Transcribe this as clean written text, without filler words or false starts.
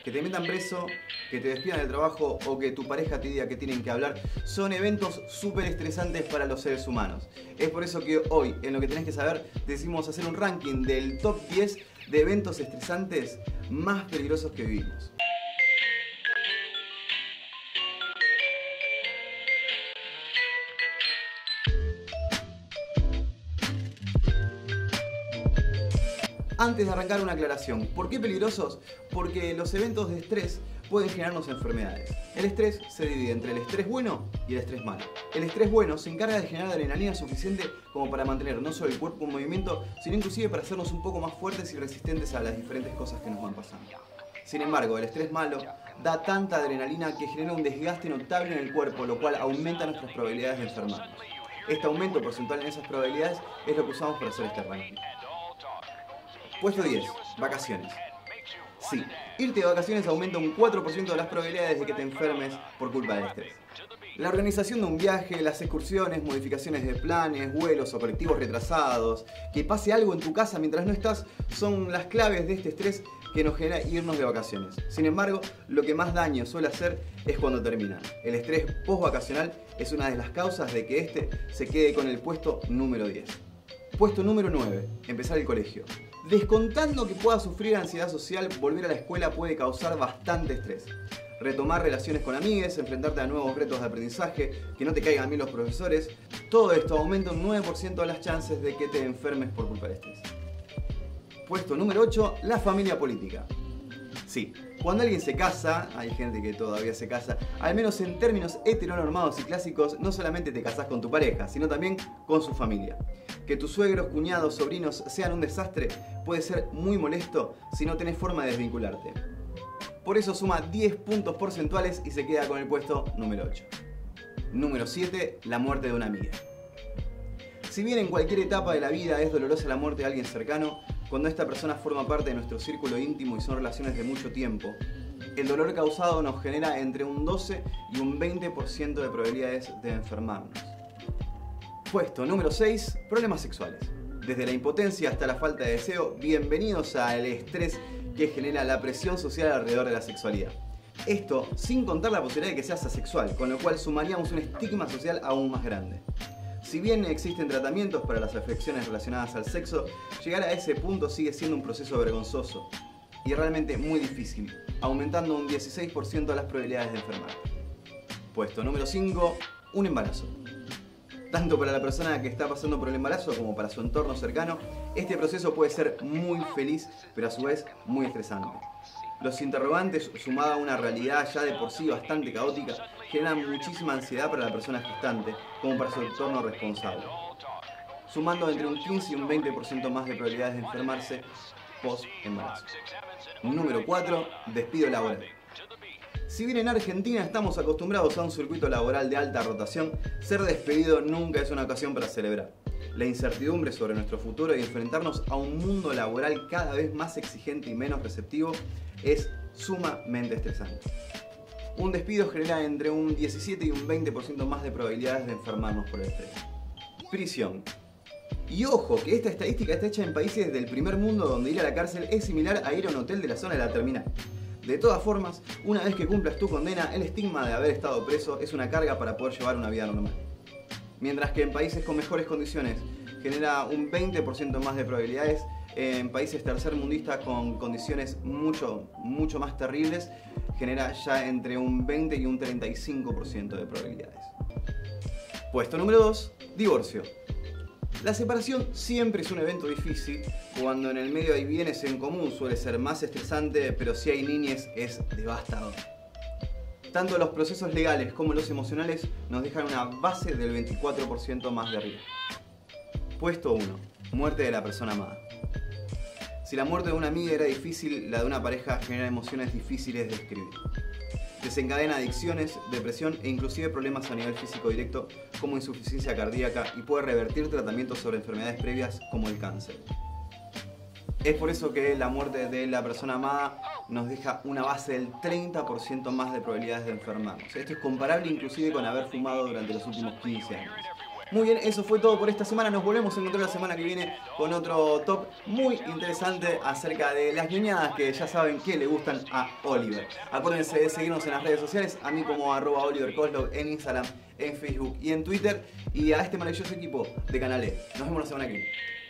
que te metan preso, que te despidan del trabajo o que tu pareja te diga que tienen que hablar, son eventos súper estresantes para los seres humanos. Es por eso que hoy, en Lo que tenés que saber, decidimos hacer un ranking del top 10 de eventos estresantes más peligrosos que vivimos. Antes de arrancar, una aclaración. ¿Por qué peligrosos? Porque los eventos de estrés pueden generarnos enfermedades. El estrés se divide entre el estrés bueno y el estrés malo. El estrés bueno se encarga de generar adrenalina suficiente como para mantener no solo el cuerpo en movimiento, sino inclusive para hacernos un poco más fuertes y resistentes a las diferentes cosas que nos van pasando. Sin embargo, el estrés malo da tanta adrenalina que genera un desgaste notable en el cuerpo, lo cual aumenta nuestras probabilidades de enfermarnos. Este aumento porcentual en esas probabilidades es lo que usamos para hacer este ranking. Puesto 10. Vacaciones. Sí, irte de vacaciones aumenta un 4% de las probabilidades de que te enfermes por culpa del estrés. La organización de un viaje, las excursiones, modificaciones de planes, vuelos o colectivos retrasados, que pase algo en tu casa mientras no estás, son las claves de este estrés que nos genera irnos de vacaciones. Sin embargo, lo que más daño suele hacer es cuando terminan. El estrés post-vacacional es una de las causas de que este se quede con el puesto número 10. Puesto número 9. Empezar el colegio. Descontando que puedas sufrir ansiedad social, volver a la escuela puede causar bastante estrés. Retomar relaciones con amigues, enfrentarte a nuevos retos de aprendizaje, que no te caigan bien los profesores, todo esto aumenta un 9% las chances de que te enfermes por culpa del estrés. Puesto número 8, la familia política. Sí, cuando alguien se casa, hay gente que todavía se casa, al menos en términos heteronormados y clásicos, no solamente te casás con tu pareja, sino también con su familia. Que tus suegros, cuñados, sobrinos sean un desastre puede ser muy molesto si no tenés forma de desvincularte. Por eso suma 10 puntos porcentuales y se queda con el puesto número 8. Número 7, la muerte de una amiga. Si bien en cualquier etapa de la vida es dolorosa la muerte de alguien cercano, cuando esta persona forma parte de nuestro círculo íntimo y son relaciones de mucho tiempo, el dolor causado nos genera entre un 12 y un 20% de probabilidades de enfermarnos. Puesto número 6, problemas sexuales. Desde la impotencia hasta la falta de deseo, bienvenidos al estrés que genera la presión social alrededor de la sexualidad. Esto sin contar la posibilidad de que seas asexual, con lo cual sumaríamos un estigma social aún más grande. Si bien existen tratamientos para las afecciones relacionadas al sexo, llegar a ese punto sigue siendo un proceso vergonzoso y realmente muy difícil, aumentando un 16% las probabilidades de enfermar. Puesto número 5, un embarazo. Tanto para la persona que está pasando por el embarazo como para su entorno cercano, este proceso puede ser muy feliz, pero a su vez muy estresante. Los interrogantes, sumado a una realidad ya de por sí bastante caótica, generan muchísima ansiedad para la persona gestante, como para su entorno responsable, sumando entre un 15 y un 20% más de probabilidades de enfermarse post-embarazo. Número 4. Despido laboral. Si bien en Argentina estamos acostumbrados a un circuito laboral de alta rotación, ser despedido nunca es una ocasión para celebrar. La incertidumbre sobre nuestro futuro y enfrentarnos a un mundo laboral cada vez más exigente y menos receptivo es sumamente estresante. Un despido genera entre un 17 y un 20% más de probabilidades de enfermarnos por el estrés. Prisión. Y ojo, que esta estadística está hecha en países del primer mundo donde ir a la cárcel es similar a ir a un hotel de la zona de la terminal. De todas formas, una vez que cumplas tu condena, el estigma de haber estado preso es una carga para poder llevar una vida normal. Mientras que en países con mejores condiciones genera un 20% más de probabilidades, en países tercermundistas con condiciones mucho más terribles, genera ya entre un 20 y un 35% de probabilidades. Puesto número 2, divorcio. La separación siempre es un evento difícil, cuando en el medio hay bienes en común suele ser más estresante, pero si hay niñez es devastador. Tanto los procesos legales como los emocionales nos dejan una base del 24% más de riesgo. Puesto 1. Muerte de la persona amada. Si la muerte de una amiga era difícil, la de una pareja genera emociones difíciles de describir. Desencadena adicciones, depresión e inclusive problemas a nivel físico directo como insuficiencia cardíaca y puede revertir tratamientos sobre enfermedades previas como el cáncer. Es por eso que la muerte de la persona amada nos deja una base del 30% más de probabilidades de enfermarnos. Esto es comparable inclusive con haber fumado durante los últimos 15 años. Muy bien, eso fue todo por esta semana. Nos volvemos a encontrar la semana que viene con otro top muy interesante acerca de las ñoñadas que ya saben que le gustan a Oliver. Acuérdense de seguirnos en las redes sociales, a mí como @OliverKoslov en Instagram, en Facebook y en Twitter, y a este maravilloso equipo de Canal E. Nos vemos la semana que viene.